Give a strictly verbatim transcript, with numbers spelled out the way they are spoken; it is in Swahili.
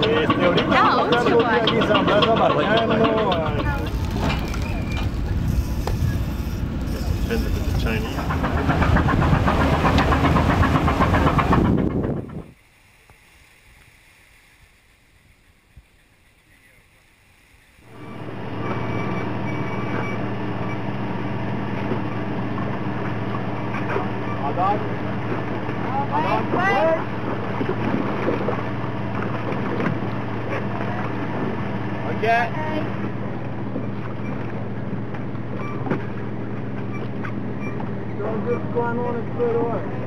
Este, ahorita No, vamos a pasar too por much. aquí San Bernardo. Offended with the Chinese. Adam. Adam. Okay. Don't just climb on it straight away.